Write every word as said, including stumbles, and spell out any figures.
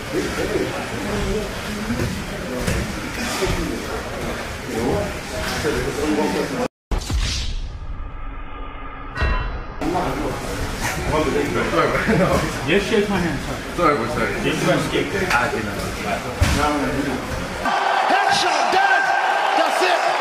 Just shake my hand, sorry. Sorry, we're sorry. Just try to skip. Headshot, done it! That's it!